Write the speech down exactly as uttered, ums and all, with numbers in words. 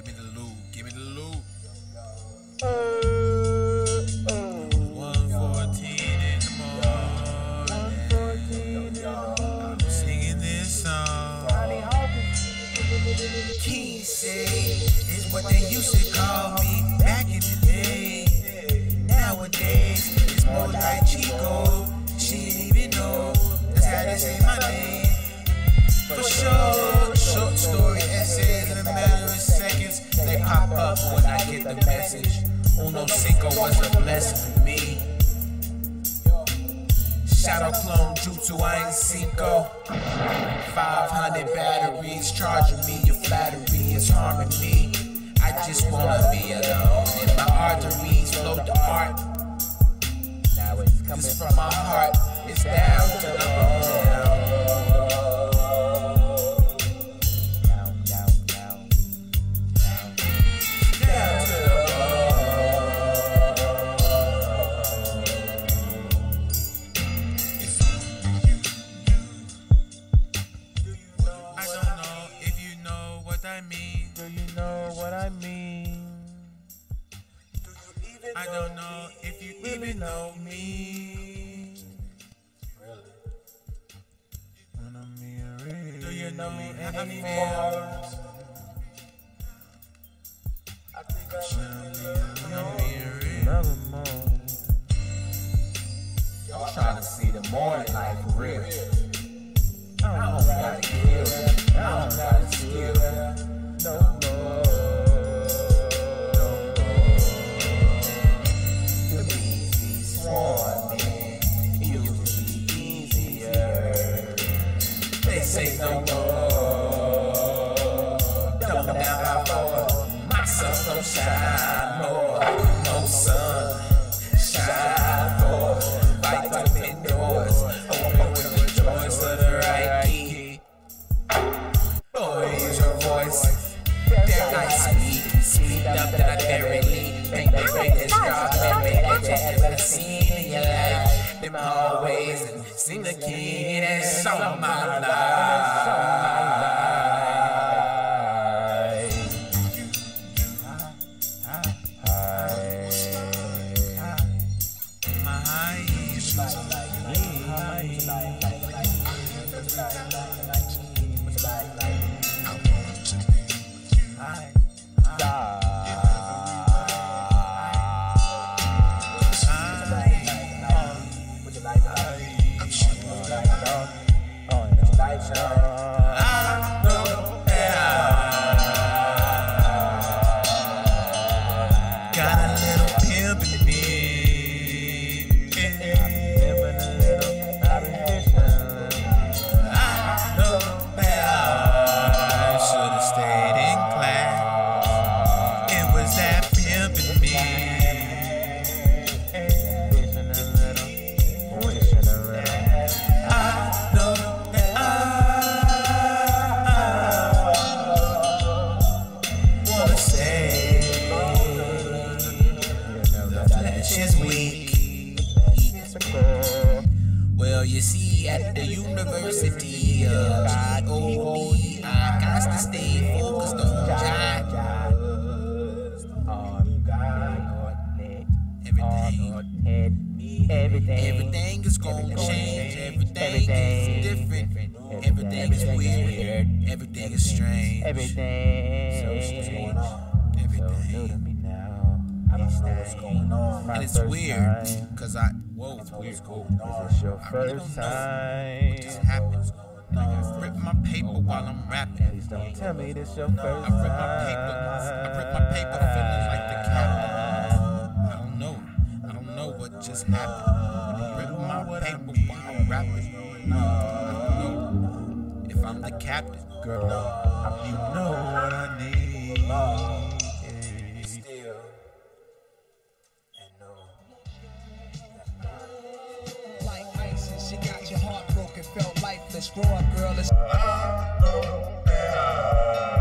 Give me the loot, give me the loot. one fourteen in the morning. I'm singing this song. King say is what they used to call me back in the day. Nowadays it's more like Chico. She didn't even know that's how they say my name. For sure, short story essays in a matter of seconds, they pop up when I get the message. Uno Cinco was a blessing to me. Shadow clone jutsu, I ain't Cinco. five hundred batteries charging me, your flattery is harming me. I just wanna be alone, and my arteries flow the art. Now it's coming from my heart, it's down to the bone. I mean, do you know what I mean? Do you even I don't know me? If you really even know me. Really? Wanna be real? Do you know me anymore? I think I should be real. Nevermore. Y'all trying to see the morning life for real. I don't gotta kill that. I don't gotta steal that. No more. No more. The bees be swarming. It used to be easier. They say no more. Dumb down by four. My sun don't shine more. No sun. Shine for. Light open doors. Open with the choice of the right key. Boy, use your voice. That I speak, speed up that I barely think the greatest strawberry that you ever seen in your life. Them hallways and sing the king that's on my life. Got a little pimp in me. I know better. I should have stayed in class. It was that pimp in me. I know that I wanna stay. Is weak. Well, you see, at the University of G O D, I got to stay focused on God. Everything, everything is gonna change. Everything is different. Everything is weird. Everything is strange. Everything. Everything. I don't know what's going on. And it's weird, cause I, whoa, it's weird. Is this your first time? What just happened? Like I rip my paper while I'm rapping. Please don't tell me this your first time. I rip my paper, I rip my paper feeling like the captain. I don't know, I don't know what just happened. I rip my paper while I'm rapping. I don't know if I'm the captain. Girl, you know what I need. Still. Like ISIS, she got your heart broken, felt lifeless. Grow up, girl. It's